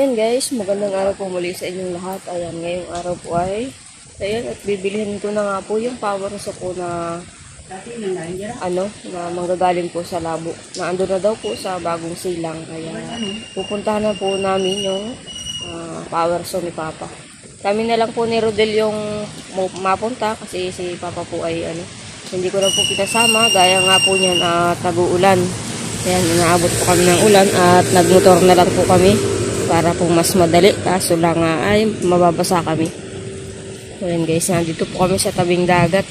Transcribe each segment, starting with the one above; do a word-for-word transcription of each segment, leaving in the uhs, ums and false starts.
Ayan guys, magandang araw po muli sa inyong lahat. Ayan, ngayong araw po ay ayan, at bibilihin ko na nga po yung power so po na ano, na manggagaling po sa labo. Na ando na daw po sa bagong silang. Kaya pupuntahan na po namin yung uh, power so ni Papa. Kami na lang po ni Rodel yung mapunta kasi si Papa po ay ano, hindi ko na po pinasama. Gaya nga po niyan at uh, nag-uulan. Ayan, inaabot po kami ng ulan at nagmotor na lang po kami para po mas madali, kaso lang uh, ay mababasa kami. So yun guys, nandito po kami sa tabing dagat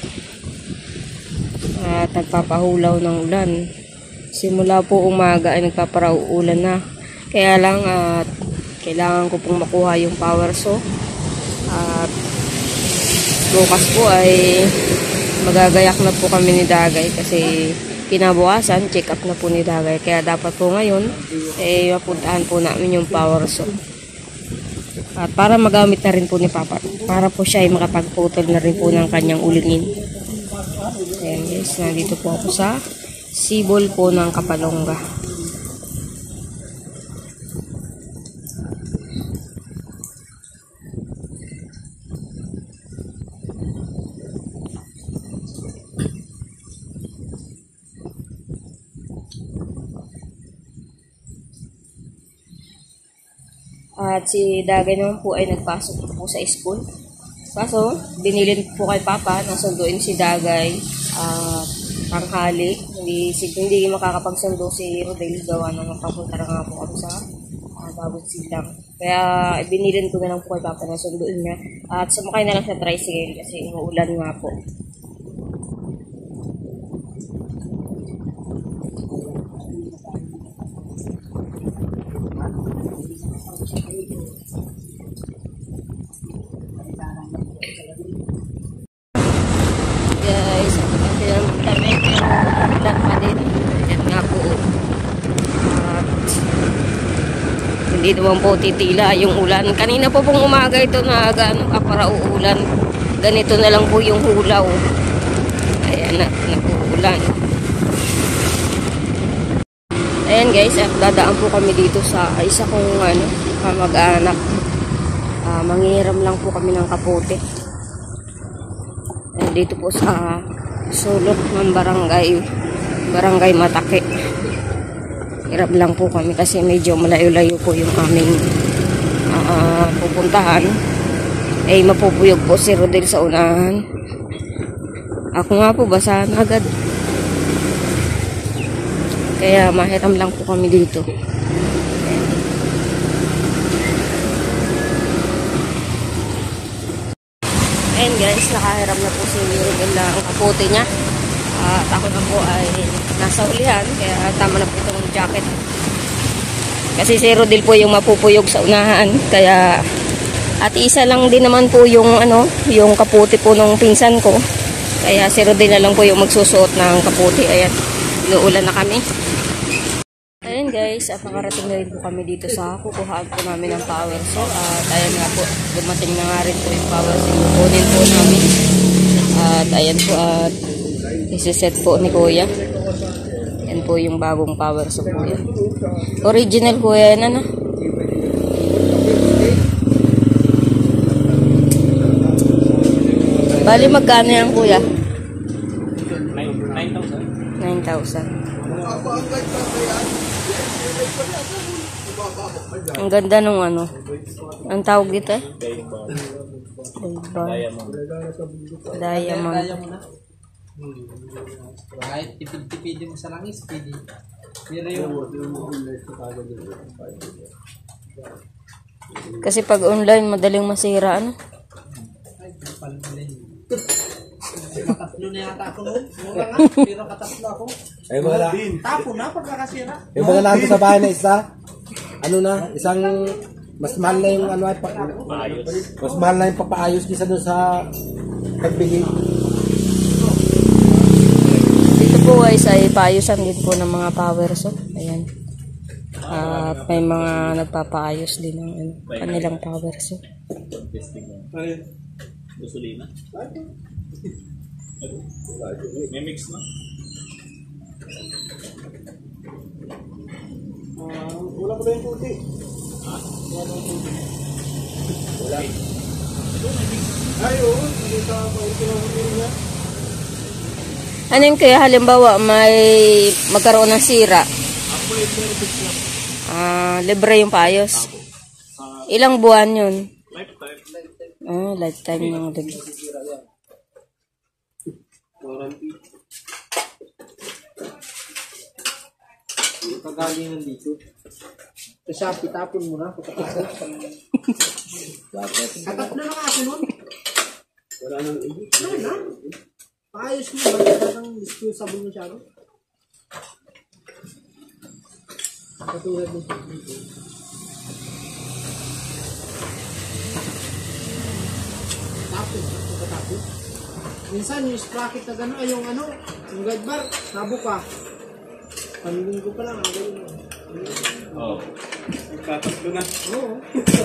at nagpapahulaw ng ulan. Simula po umaga ay nagpaparaulan na, kaya lang at uh, kailangan ko pong makuha yung power saw at bukas po ay magagayak na po kami ni Dagay kasi kinabukasan, check up na po ni Dagay. Kaya dapat po ngayon, eh, mapuntahan po namin yung power saw. At para magamit na rin po ni Papa. Para po siya ay makapagputol na rin po ng kanyang ulingin. Ayan guys, nandito po ako sa sibol po ng Kapalonga. At si Dagay naman po ay nagpasok po sa school. Kaso, binilin po kay Papa na sunduin si Dagay at uh, tanghali. Hindi, hindi makakapagsundo si Rodel gawa na magpapunta na nga po kami sa uh, Bagong Silang. Kaya binilin ko na lang po kay Papa na sunduin niya. At sumakay na lang sa tricycle kasi umuulan nga po. Guys, kasi lang kami yung ulan pa din. Yan nga po. At hindi naman po titila yung ulan. Kanina po pong umaga ito na gano'ng kapara uulan. Ganito na lang po yung hulaw. Ayan na, nag-uulan. Ayan guys, at dadaan po kami dito sa isa kong ano, kamag-anak. Uh, manghihiram lang po kami ng kapote. Ayan, dito po sa sulok ng barangay, barangay Matake. Hirap lang po kami kasi medyo malayo-layo po yung aming uh, pupuntahan. Eh, mapupuyog po si Rodel sa unahan. Ako nga po, basahan agad. Kaya mahiram lang po kami dito. Ayan guys, nakahiram na po si Rodel ang kapote niya. At ako na po ay nasa ulihan, kaya tama na po itong jacket. Kasi si Rodel po yung mapupuyog sa unahan, kaya at isa lang din naman po yung ano, yung kapote po ng pinsan ko. Kaya si Rodel na lang po yung magsusuot ng kapote. Ayan, inuulan na kami. Ayan guys, at nakarating na rin po kami dito sa kukuhaan po namin ng power saw. At ayan nga po, dumating na nga rin po yung power saw. Kukunin po namin. At ayan po, at isiset po ni Kuya. Yan po yung bagong power saw po yan. Original po yan, ano? Bali, magkano yan, Kuya? nine thousand. Ang ganda nung ano. Ang tawag dito eh? Diamond. Diamond. Kahit tipid-tipid mo sa langis, pwede. Pero yung... Kasi pag online, madaling masira, ano? Ay, palmalin. Katatlo na yata ako noon. Mura nga, pero katatlo ako. Ay, wala. Tapo na pagkakasira. Yung mga nandito sa bahay na isa, ano na, isang mas mahal na yung ano ay pa, mas mahal na yung papaayos kisa doon sa pagbigay. Dito po guys ay paayusan din po ng mga power saw. Ayan. At may mga nagpapaayos din ng ano, kanilang power saw. Gasolina? May mix na? Uh, wala ko na yung puti. Wala. Ay, oo. Hindi ka maupinahuli niya. Ano yun kaya halimbawa may magkaroon ng sira? Ah, libre yung paayos. Ilang buwan yun? Lifetime. Ah, lifetime yung libre. Warranty. Kagalingan dito. Kasi pitapon mo na. Katatlo na kasi nun. Wala nang ibig. Wala na. Paayos mo. Wala nang disposable masyado. Katulad nito. Tapos. Tapos. Minsan yung sprocket na gano'n ay yung ano, yung guide bar, nabuka. Panilin ko pa lang, ang galing mo. Oo. Nagtatatlo na. Oo.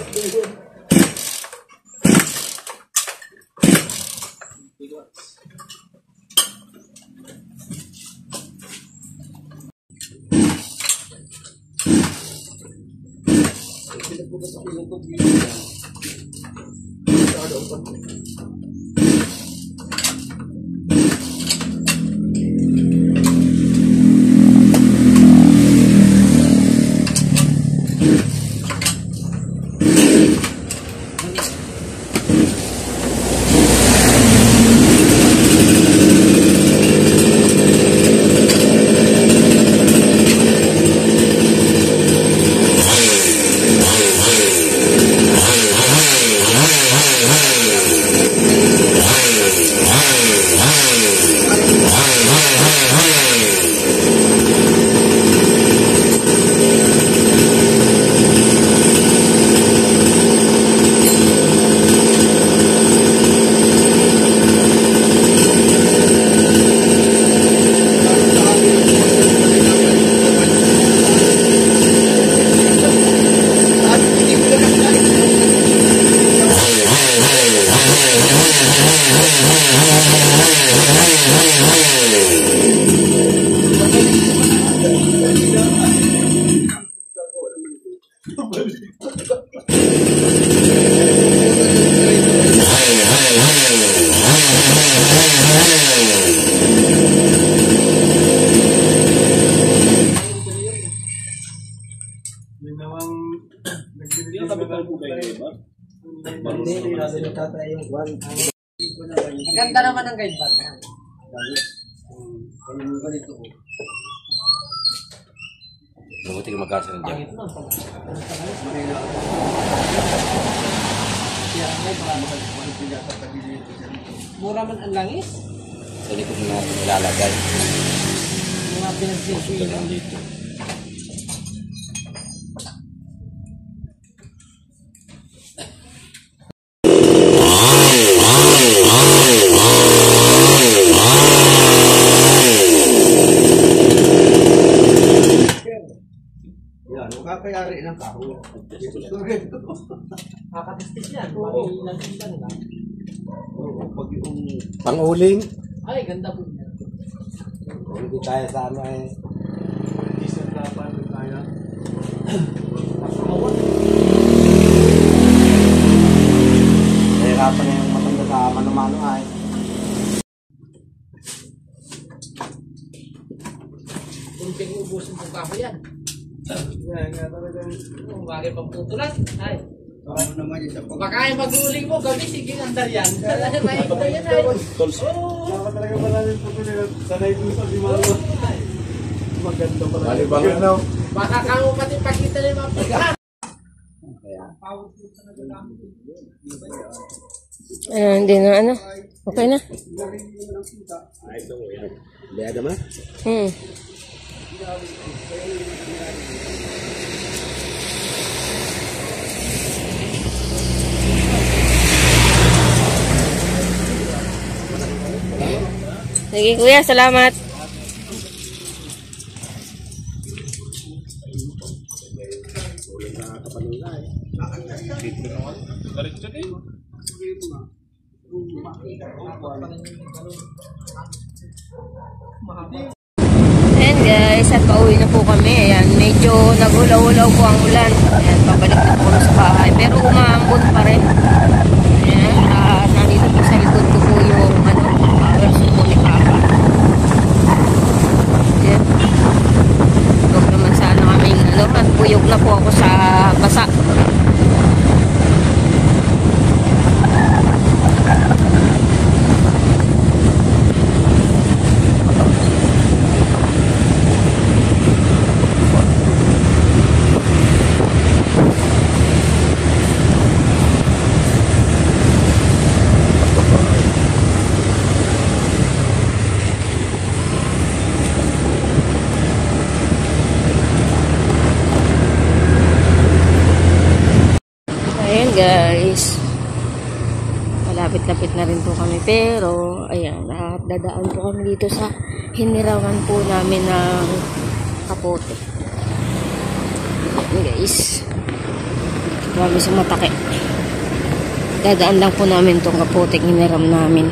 Hindi ang kapital po kayo, diba? Hindi, hindi natin natatay yung one. Ang ganda naman ng guide bar. Ang ganito ko. Mabuti ka magkasa ng dyan. Mura man ang langis. Sa likod na natin ilalagay. Mga pinagsisili. Ito lang dito. Yan, makakayari ng tao. Kakatestis yan. Pag langis lang lang. Oo, pag yung pang-uling, Ay, ganda po yan. hindi tayo sa ano eh. Diesel na pa rin tayo. Nahirapan na yung matanda sa mano-mano ay. Kunting ubusin po kako yan. Yan, nga talagang Kung bakit pagputulan. Ay. ano naman yun sa pag- Baka yung mag-uling mo, gabi, sige, andar yan. May ito yan ay. Oo. Baka talaga pala rin po nila. Sanay po sa Bimalo. Maganda pala. Malibang ano. Baka kamo pati pakita ng mga pagkakas. Ano, hindi na ano. Okay na. Liada ma? Hmm. Sige kuya, salamat. Diretso din. Ayan guys, guys, at pauwi na po kami. Ayan, medyo nagulaw-ulaw po ang ulan. Ayan, pabalik na po kami sa bahay. Pero umaambon pa rin. Ayan, uh, nandito po sa likod ko po yung ano, power po ni Papa. Ayan. Huwag naman sana kaming ano, at puyog na po ako sa basa. Ayan guys, malapit-lapit na rin po kami, pero ayan, at dadaan po kami dito sa hinirawan po namin ng kapote. Ayan guys, dito po kami sa Matake. Dadaan lang po namin itong kapote hiniram namin.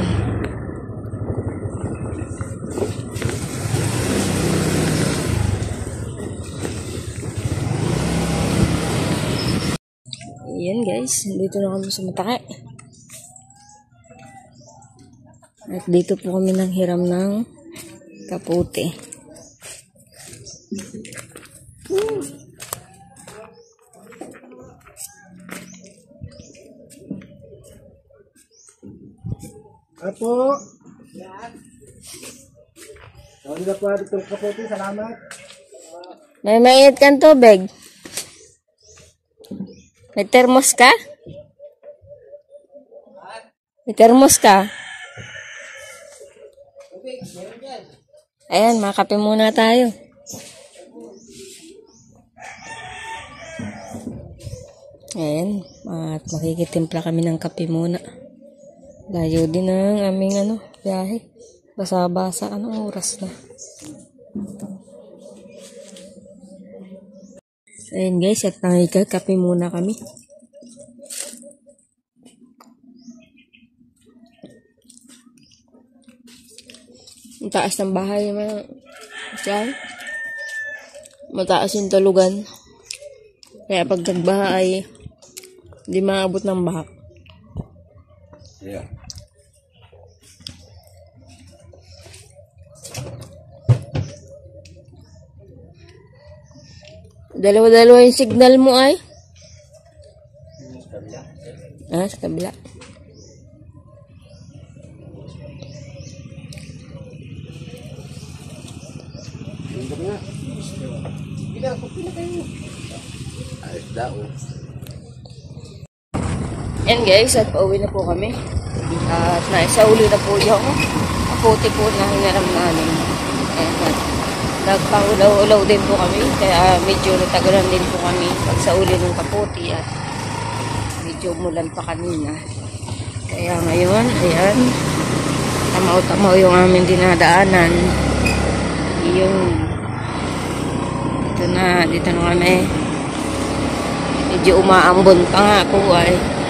Ayan guys, dito na kami sa Matake. At dito po kami nang hiram ng kapote. Apo. Tawag na po itong kapote. Salamat. May mainit kang tubig. May termos ka? May termos ka? Ayan, makape muna tayo. Ayan, at makikitimpla kami ng kape muna. Layo din ang aming ano, biyahe. Basa-basa, anong oras na? Ayan guys, at nakikakape muna kami. Ang taas ng bahay naman. Diyan. Mataas yung tulugan. Kaya pag nagbaha ay hindi maabot ng bahak. Yeah. Dalawa-dalawa yung signal mo ay? Ah, sa kabila. Ayos daw. Yan guys, at pauwi na po kami. At naisauli na po yung kapote po na hinaram namin. Ayan, at nagpangulaw-ulaw din po kami. Kaya medyo natagalan din po kami pag sauli ng kapote. At medyo mulan pa kanina. Kaya ngayon, ayan, tamaw-tamaw yung aming dinadaanan. Yung dito na, dito na kami. Medyo umaambon pa nga po ay.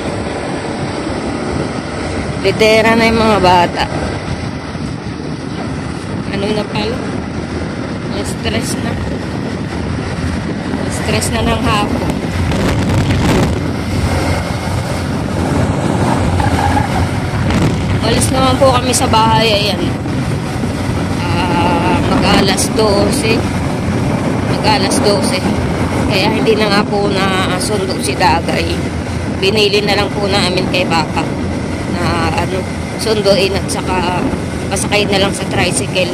Litera na yung mga bata. Ano na pala? Na-stress na. Na-stress na ng hapon. Alis naman po kami sa bahay. Ayan. Uh, mag-alas dose. Mag-alas dose. Kaya hindi na nga po na sundo si Dagay. Binili na lang po namin kay Papa na ano, sunduin at saka pasakay na lang sa tricycle.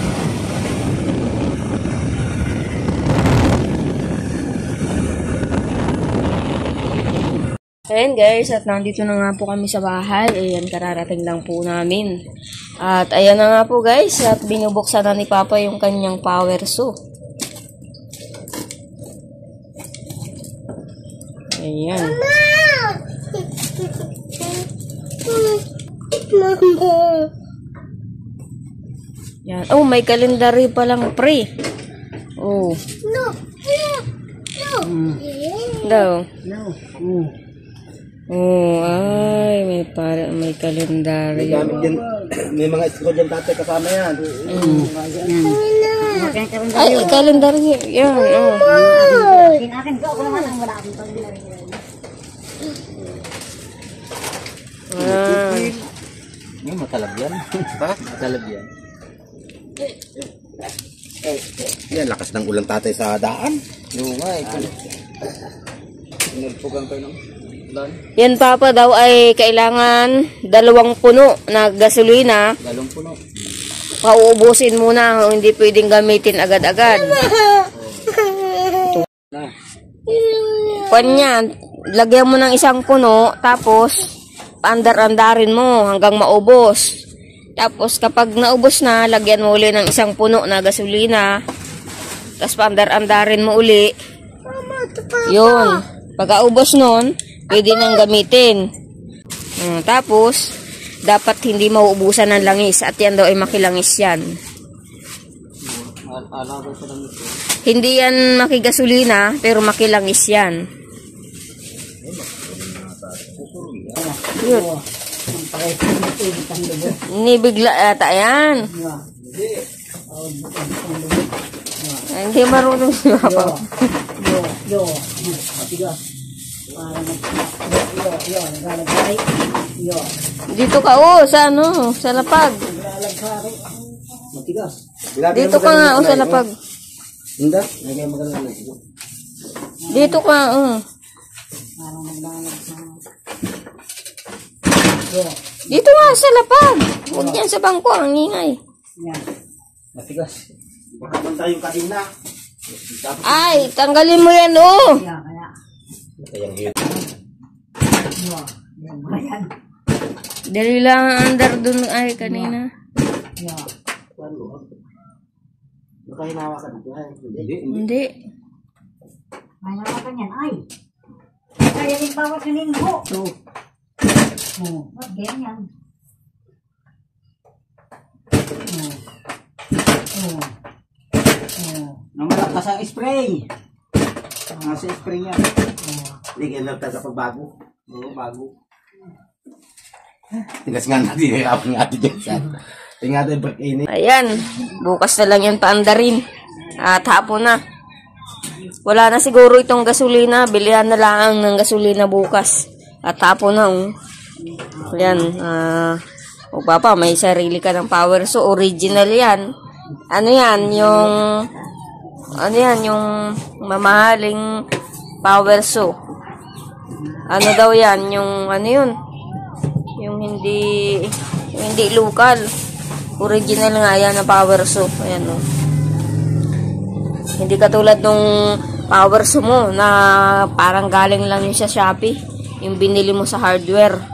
Ayan guys, at nandito na nga po kami sa bahay. Ayan, kararating lang po namin. At ayan na nga po guys, at binubuksan na ni Papa yung kanyang power saw. Ayan. Yan. Oh, may kalendary pa lang pre. Oh. No. No. Hmm. Daw. No. Mm. Oh, ay, may para may kalendary. May gamit din. May mga school dyan tatay kasama yan. Mm. Ay, kalendaryo. Yan, oh. Kinakin ko ako naman ang wala akong kalendaryo. Ah. Yung matalab yan. Ha? Matalab yan. Yan, lakas ng ulang tatay sa daan. Oo nga, ito. Nagpugang kayo ng lan. Yan papa daw ay kailangan dalawang puno na gasolina. Dalong puno. Pauubusin muna, hindi pwedeng gamitin agad-agad. Kanyan, lagyan mo ng isang puno, tapos paandar-andarin mo hanggang maubos. Tapos kapag naubos na, lagyan mo uli ng isang puno na gasolina. Tapos paandar-andarin mo uli. Yun. Pagkaubos nun, pwede nang gamitin. Hmm, tapos, dapat hindi mauubusan ng langis. At yan daw ay makilangis yan. Alam ko sa langis. Hindi yan makigasolina, pero makilangis yan. Yun. Nibigla ata yan. Ay, hindi marunong si Papa. Yo, yo, matigas. Para yo, yo, naglalagay. Yo, Dito ka, oh, sa ano, sa lapag. naglalagay. Matigas. Dito ka nga, oh, sa lapag. Hindi? Lagyan mo ka lang. Dito ka, oh. Para naglalagay. Yo, Dito nga, sa lapag. Huwag yan sa bangko, ang ingay. yan. Matigas. Baka man tayong kadina. Ay, tanggalin mo yan, oh. Kaya, kaya. Kayang hit. Yo, yan, yan. Dali lang ang andar dun ay kanina. Yo. Nakahinawa ka dito. Hindi. Hindi. May naman yan, ay. Kaya din bawat kaningho. So, Oh, what ganyan? Oh. Oh. Oh. Namalakas ang spray. Nasa spray niya. ligyan lang tayo kapag bago. Oo, bago. Tigas nga natin, ako nga natin dyan sa. Tingnan natin break in. Ayan, bukas na lang yan paandarin. At hapon na. Wala na siguro itong gasolina. Bilihan na lang ng gasolina bukas. At hapon na. Oh. Ayan. Uh, o papa, may sarili ka ng power. So, original yan. Ano yan? Yung... Ano yan? Yung mamahaling power so. Ano daw yan? Yung ano yun? Yung hindi... Yung hindi local. Original nga yan na power so. Ayan o. Hindi katulad nung power so mo na parang galing lang yun sa Shopee. Yung binili mo sa hardware.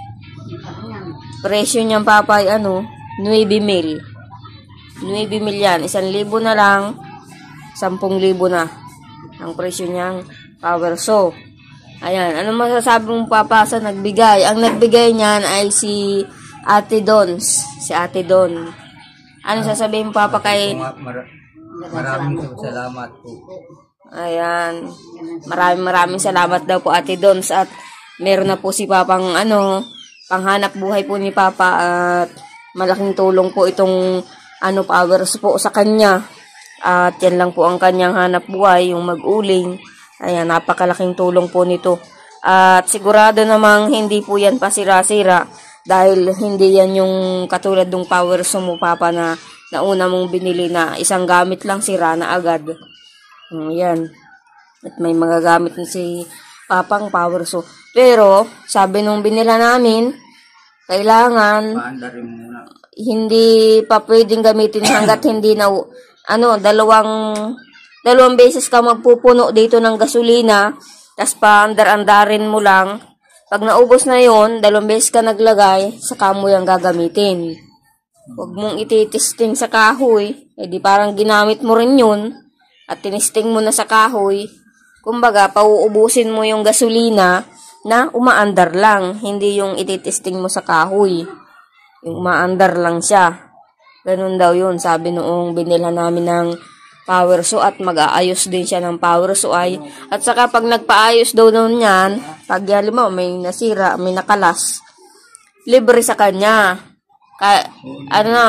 Presyo niyan papay ano, nueve mil. nueve mil yan. Isang libo na lang, sampung libo na. Ang presyo niyang power saw. Ayan, ano masasabi mong papa sa nagbigay? Ang nagbigay niyan ay si Ate Dons. Si Ate Don. Ano sasabihin mo papa kay... Mar- maraming salamat po. Ayan. Maraming maraming salamat daw po Ate Dons. At meron na po si papang ano... panghanap buhay po ni Papa at malaking tulong po itong ano powers po sa kanya. At yan lang po ang kanyang hanap buhay, yung mag-uling. Ayan, napakalaking tulong po nito. At sigurado namang hindi po yan pasira-sira dahil hindi yan yung katulad ng powers mo Papa na nauna mong binili na isang gamit lang sira na agad. Ayan. At may mga gamit na si Papang power so. Pero, sabi nung binila namin, kailangan Paandarin muna. hindi pa pwedeng gamitin hanggat hindi na, ano, dalawang, dalawang beses ka magpupuno dito ng gasolina, tas paandar-andarin mo lang. Pag naubos na yon, dalawang beses ka naglagay, saka mo yung gagamitin. Huwag mong ititesting sa kahoy, edi parang ginamit mo rin yun, at tinesting mo na sa kahoy. Kumbaga, pauubusin mo yung gasolina na umaandar lang. Hindi yung ititesting mo sa kahoy. Yung umaandar lang siya. Ganun daw yun. Sabi noong binilhan namin ng power saw at mag-aayos din siya ng power saw ay. At saka pag nagpaayos daw noon yan, pag mo may nasira, may nakalas, libre sa kanya. Ka ano na,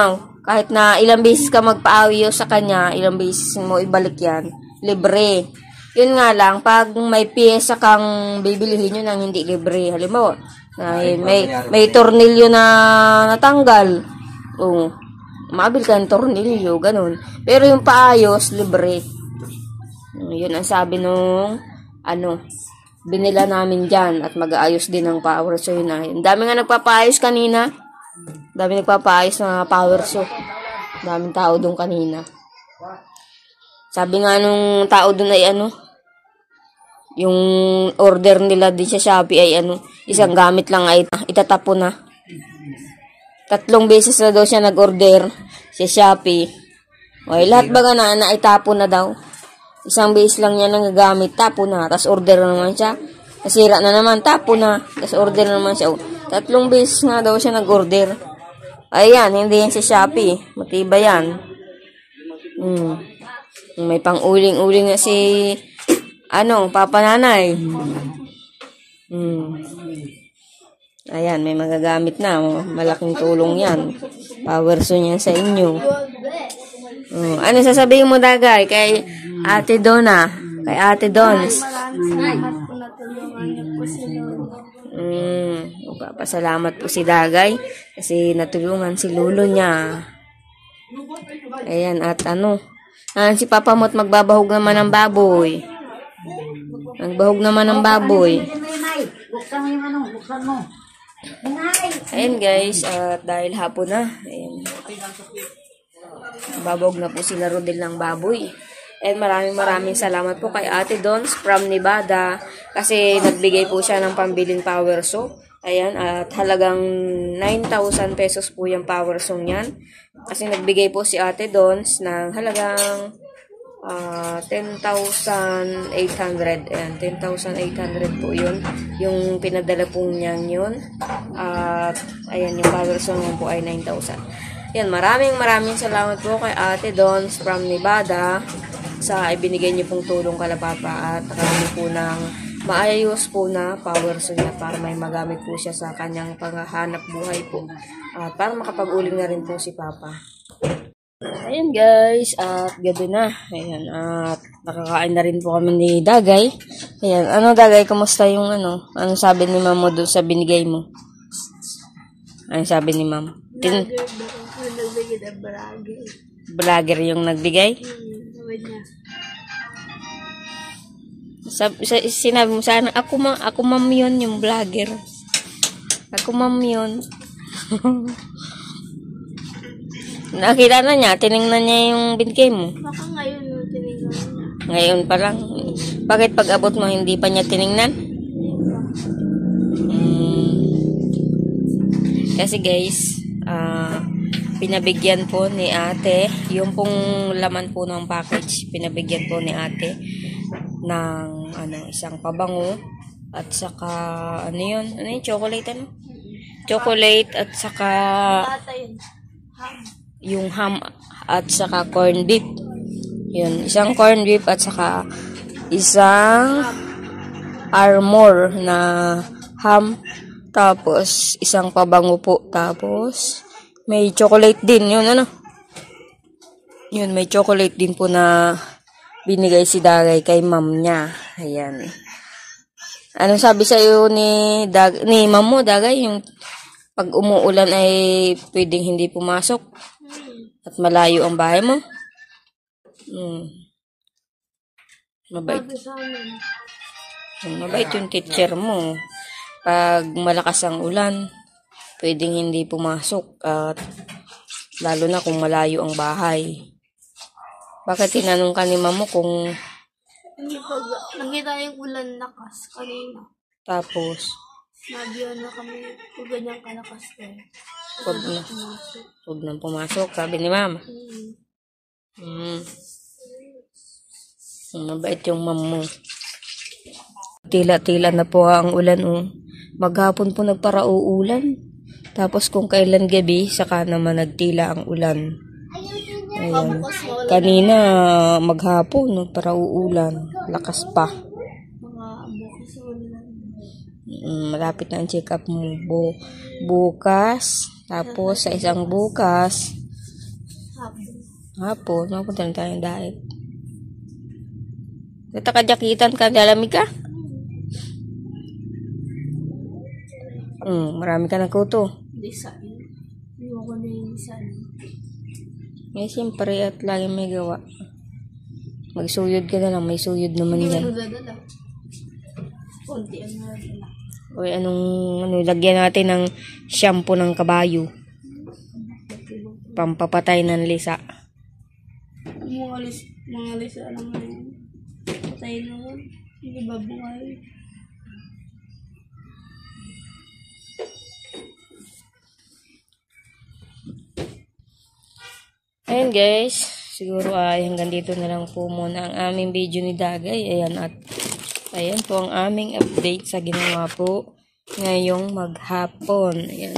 kahit na ilang beses ka magpaayos sa kanya, ilang beses mo ibalik yan, libre. Yun nga lang, pag may piyesa kang bibilihin yun ang hindi libre. Halimbawa, may, may, may tornilyo na natanggal. O, mabil ka ng tornilyo, ganun. Pero yung paayos, libre. Yun ang sabi nung, ano, binila namin dyan at mag-aayos din ng power saw yun. Ang dami nga nagpapaayos kanina. Dami nagpapaayos na power saw. Daming tao doon kanina. Sabi nga nung tao doon ay ano, yung order nila din sa Shopee ay ano, isang gamit lang ay itatapo na. Tatlong beses na daw siya nag-order sa Shopee. Okay, lahat baga na naitapo na daw. Isang beses lang niya nang gagamit, tapo na. Tapos order na naman siya. Nasira na naman, tapo na. Tapos order na naman siya. Oh, tatlong beses nga daw siya nag-order. Ayan, hindi yan sa Shopee. Matibay yan. Hmm. May pang-uling-uling na si ano, Papa Nanay. Hmm. Ayan, may magagamit na. Malaking tulong yan. Power saw niyan sa inyo. Hmm. Ano sasabihin mo, Dagay? Kay Ate Donna? Kay Ate Dons? Salamat po na tulungan niyo po si Lolo. Hmm. Pasalamat po si Dagay kasi natulungan si Lolo niya. Ayan, at ano, ah, si Papa mo't magbabahog naman ng baboy. Nagbahog naman ng baboy. Buksan mo yung ano, buksan mo. Ayan guys, at dahil hapon na, ayan, babog na po sila Rodel ng baboy. And maraming maraming salamat po kay Ate Dons from Nevada kasi nagbigay po siya ng pambiling power saw. Ayan, at halagang nine thousand pesos po yung power saw niyan. Kasi nagbigay po si Ate Dons ng halagang uh, ten thousand eight hundred. Ayan, ten thousand eight hundred po yun. Yung pinadala po niyan yun. At ayan, yung power saw niyan po ay nine thousand. Yan, maraming maraming salamat po kay Ate Dons from Nevada sa ibinigay niyo pong tulong kala Papa at nakabili po ng maayos po na power saw niya para may magamit po siya sa kanyang panghahanap buhay po at para makapag-uling na rin po si Papa. Ayan guys, at gabi na. Ayan, at nakakain na rin po kami ni Dagay. Ayan, ano Dagay, kumusta yung ano? Ano sabi ni Ma'am mo doon sa binigay mo? Ano sabi ni Ma'am? Tin Nagbigay na barangay. Vlogger yung nagbigay? Sabi niya. Sab sa, sinabi mo sana, ako, ma ako ma'am yun, yung vlogger. Ako ma'am yun. Nakita na niya, tinignan niya yung binigay mo. Baka ngayon no, tinignan niya. Ngayon pa lang. Bakit pag abot mo, hindi pa niya tinignan? Hmm. Kasi guys, ah, uh, pinabigyan po ni ate, yung pong laman po ng package, pinabigyan po ni ate ng ano, isang pabango at saka ano yun, ano yun, chocolate ano? Chocolate at saka Bata yun. Ham. yung ham at saka corn beef. Yun, isang corn beef at saka isang armor na ham, tapos isang pabango po, tapos may chocolate din, yun ano. Yun, may chocolate din po na binigay si Dagay kay ma'am niya. Ayan. Anong sabi sa iyo ni Dag ni ma'am mo, Dagay, yung pag umuulan ay pwedeng hindi pumasok at malayo ang bahay mo? Hmm. Mabait. Sabi sa amin. Mabait yung teacher mo. Pag malakas ang ulan, pwedeng hindi pumasok at lalo na kung malayo ang bahay. Bakit tinanong ka ni mama kung Hindi pag nakita yung ulan lakas kanina. tapos Nabiyan na kami kung ganyan kalakas din. huwag na, Pumasok. huwag nang pumasok, sabi ni mama. Hmm. Hmm. Mabait yung mama mo. Tila-tila na po ang ulan. Oh. Maghapon po nagparauulan. Tapos kung kailan gabi, saka naman nagtila ang ulan. Ayan. Kanina, maghapon, nagparauulan. Lakas pa. Mga bukas ulan. Mm, malapit na ang check-up mo. Bu bukas. Tapos sa isang bukas, Hapon. Hapon, mapunta na tayong diet. Natakadyakitan ka, lalamig ka? Hmm, marami ka ng kuto. Design. Ayoko na yung design. Eh, siyempre, at lagi may gawa. Magsuyod ka na lang, may suyod naman Hindi yan. mo dadala. Konti ang nadala. O anong, ano, lagyan natin ng shampoo ng kabayo. Pampapatay ng lisa. Mga lis, mga lisa lang na yun. Patay na yun. Hindi ba buhay? Ayan guys, siguro ay hanggang dito na lang po muna ang aming video ni Dagay. Ayan at ayan po ang aming update sa ginawa po ngayong maghapon. Ayan.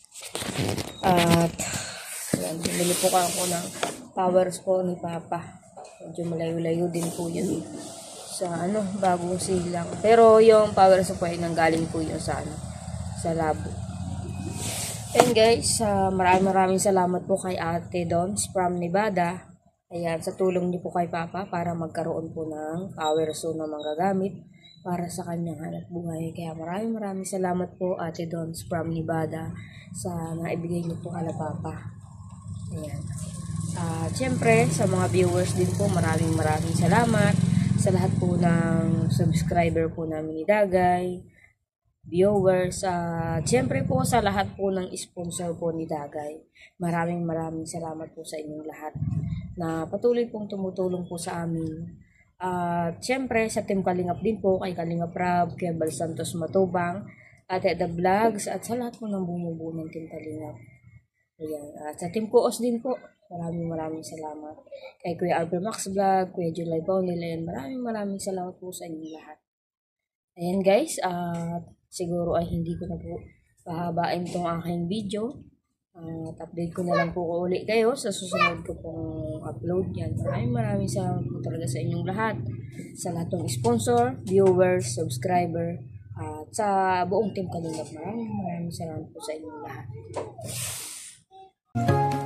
At ayan, bumili po ka ako ng powers po ni Papa. Medyo malayo-layo din po yun sa ano, bagong silang. Pero yung powers po ay nanggaling po yun sa ano, sa labo. And guys, uh, maraming maraming salamat po kay Ate Dons from Nevada. Ayan, sa tulong niyo po kay Papa para magkaroon po ng power so na magagamit para sa kanyang hanap buhay. Kaya maraming maraming salamat po Ate Dons from Nevada sa naibigay niyo po kay Papa. Ayan. At uh, syempre, sa mga viewers din po, maraming maraming salamat sa lahat po ng subscriber po namin ni Dagay. Viewers, at uh, siyempre po sa lahat po ng sponsor po ni Dagay. Maraming maraming salamat po sa inyong lahat na patuloy pong tumutulong po sa amin. At uh, siyempre sa Team Kalingap din po, kay Kalingap Rab, kay Bal Santos Matubang, at The Vlogs, at sa lahat po ng bumubuo ng Team Kalingap. Ayan. At sa Team Kuos din po, maraming maraming salamat. Kay Kuya Albert Max Vlog, Kuya July Paulilin, maraming maraming salamat po sa inyong lahat. Ayan guys, at uh, siguro ay hindi ko na po pahabain itong aking video. At uh, update ko na lang po ulit kayo sa susunod ko pong upload yan. Maraming maraming salamat po talaga sa inyong lahat. Sa lahat ng sponsor, viewers, subscriber, at uh, sa buong Team Kalingap. Maraming maraming salamat po sa inyong lahat.